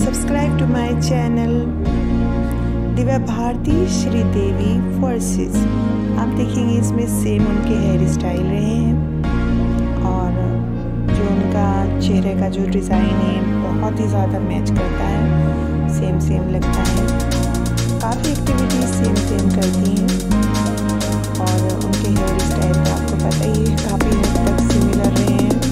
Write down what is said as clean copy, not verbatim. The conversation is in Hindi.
Subscribe to my channel Divya Bharti Sridevi forces. आप देखेंगे इसमें सेम उनके हेयर स्टाइल रहे हैं और जो उनका चेहरे का जो डिज़ाइन है बहुत ही ज़्यादा मैच करता है, सेम लगता है। काफ़ी एक्टिविटीज़ सेम करती हैं और उनके हेयर स्टाइल तो आपको पता ही है काफ़ी हद तक सिमिलर रहे हैं।